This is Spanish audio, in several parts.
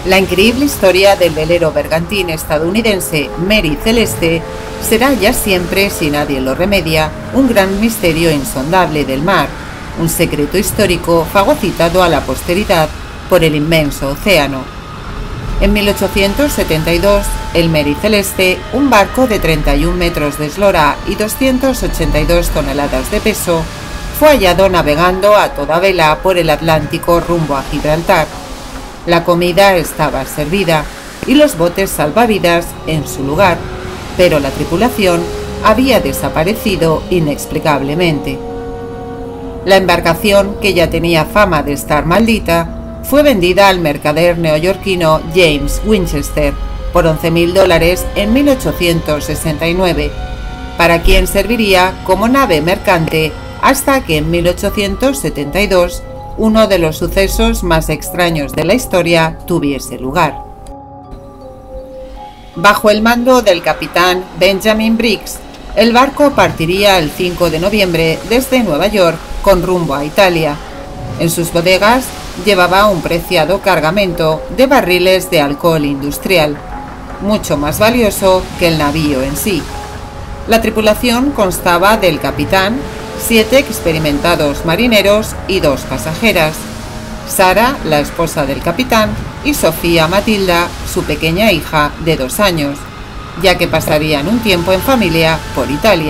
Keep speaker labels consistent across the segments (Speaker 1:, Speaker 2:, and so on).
Speaker 1: La increíble historia del velero bergantín estadounidense Mary Celeste será ya siempre, si nadie lo remedia, un gran misterio insondable del mar, un secreto histórico fagocitado a la posteridad por el inmenso océano. En 1872, el Mary Celeste, un barco de 31 metros de eslora y 282 toneladas de peso, fue hallado navegando a toda vela por el Atlántico rumbo a Gibraltar. La comida estaba servida y los botes salvavidas en su lugar, pero la tripulación había desaparecido inexplicablemente. La embarcación, que ya tenía fama de estar maldita, fue vendida al mercader neoyorquino James Winchester por $11.000 en 1869, para quien serviría como nave mercante hasta que en 1872 uno de los sucesos más extraños de la historia tuviese lugar. Bajo el mando del capitán Benjamin Briggs, el barco partiría el 5 de noviembre desde Nueva York con rumbo a Italia. En sus bodegas llevaba un preciado cargamento de barriles de alcohol industrial, mucho más valioso que el navío en sí. La tripulación constaba del capitán, 7 experimentados marineros y 2 pasajeras, Sara, la esposa del capitán, y Sofía Matilda, su pequeña hija de 2 años, ya que pasarían un tiempo en familia por Italia.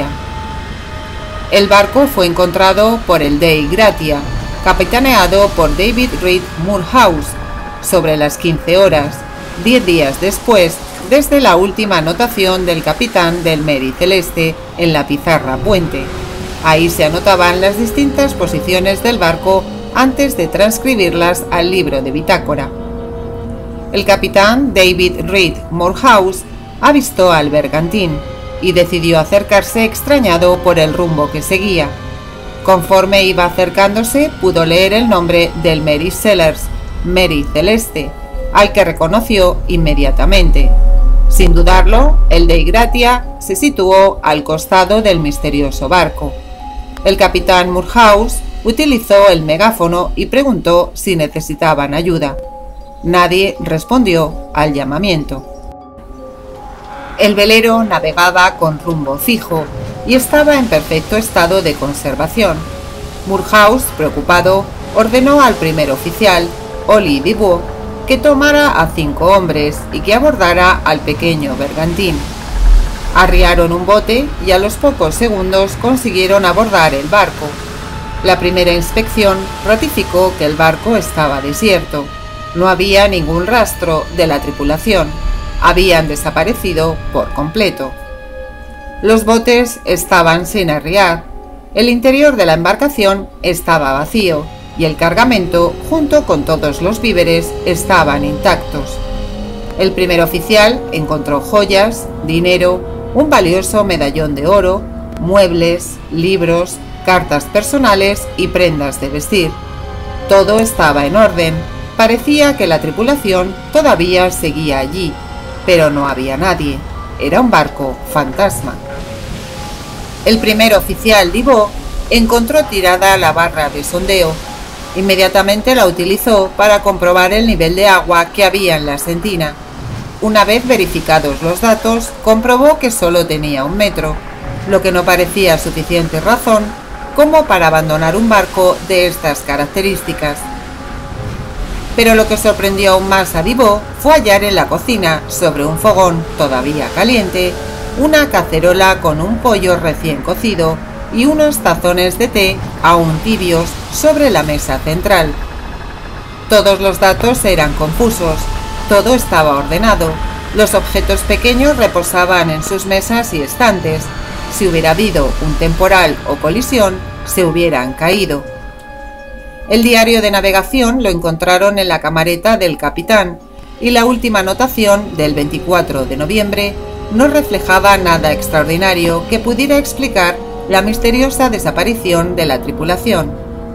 Speaker 1: El barco fue encontrado por el Dei Gratia, capitaneado por David Reed Moorhouse, sobre las 15 horas, 10 días después, desde la última anotación del capitán del Mary Celeste en la pizarra puente. Ahí se anotaban las distintas posiciones del barco antes de transcribirlas al libro de bitácora. El capitán David Reed Moorhouse avistó al bergantín y decidió acercarse extrañado por el rumbo que seguía. Conforme iba acercándose, pudo leer el nombre del Mary Sellers, Mary Celeste, al que reconoció inmediatamente. Sin dudarlo, el Dei Gratia se situó al costado del misterioso barco. El capitán Moorhouse utilizó el megáfono y preguntó si necesitaban ayuda. Nadie respondió al llamamiento. El velero navegaba con rumbo fijo y estaba en perfecto estado de conservación. Moorhouse, preocupado, ordenó al primer oficial, Ollie Dubois, que tomara a 5 hombres y que abordara al pequeño bergantín. Arriaron un bote y a los pocos segundos consiguieron abordar el barco. La primera inspección ratificó que el barco estaba desierto. No había ningún rastro de la tripulación. Habían desaparecido por completo. Los botes estaban sin arriar. El interior de la embarcación estaba vacío y el cargamento, junto con todos los víveres, estaban intactos. El primer oficial encontró joyas, dinero, un valioso medallón de oro, muebles, libros, cartas personales y prendas de vestir. Todo estaba en orden. Parecía que la tripulación todavía seguía allí, pero no había nadie. Era un barco fantasma. El primer oficial Dubois encontró tirada la barra de sondeo. Inmediatamente la utilizó para comprobar el nivel de agua que había en la sentina. Una vez verificados los datos, comprobó que solo tenía 1 metro, lo que no parecía suficiente razón como para abandonar un barco de estas características. Pero lo que sorprendió aún más a Dubois fue hallar en la cocina, sobre un fogón todavía caliente, una cacerola con un pollo recién cocido y unos tazones de té aún tibios sobre la mesa central. Todos los datos eran confusos. Todo estaba ordenado. Los objetos pequeños reposaban en sus mesas y estantes. Si hubiera habido un temporal o colisión, se hubieran caído. El diario de navegación lo encontraron en la camareta del capitán y la última anotación del 24 de noviembre no reflejaba nada extraordinario que pudiera explicar la misteriosa desaparición de la tripulación.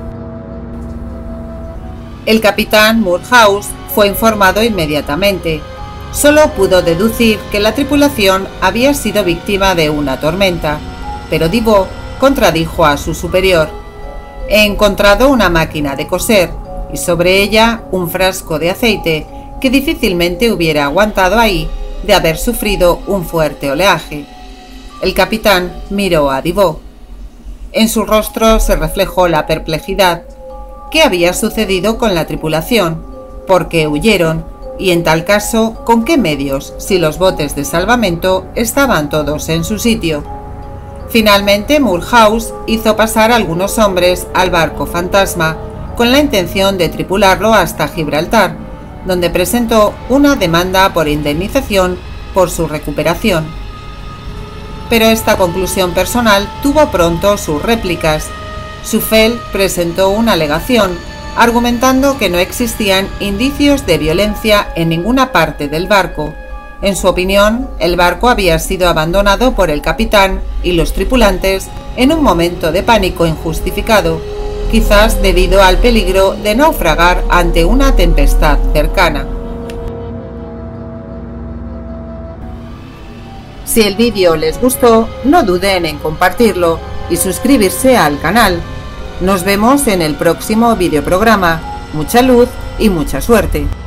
Speaker 1: El capitán Moorhouse fue informado inmediatamente. Solo pudo deducir que la tripulación había sido víctima de una tormenta, pero Dubois contradijo a su superior. He encontrado una máquina de coser y sobre ella un frasco de aceite que difícilmente hubiera aguantado ahí de haber sufrido un fuerte oleaje. El capitán miró a Dibó. En su rostro se reflejó la perplejidad. ¿Qué había sucedido con la tripulación? ¿Por qué huyeron? Y en tal caso, ¿con qué medios, si los botes de salvamento estaban todos en su sitio? Finalmente, Mulhouse hizo pasar a algunos hombres al barco fantasma con la intención de tripularlo hasta Gibraltar, donde presentó una demanda por indemnización por su recuperación. Pero esta conclusión personal tuvo pronto sus réplicas. Suffel presentó una alegación, argumentando que no existían indicios de violencia en ninguna parte del barco. En su opinión, el barco había sido abandonado por el capitán y los tripulantes en un momento de pánico injustificado, quizás debido al peligro de naufragar ante una tempestad cercana. Si el vídeo les gustó, no duden en compartirlo y suscribirse al canal. Nos vemos en el próximo videoprograma. Mucha luz y mucha suerte.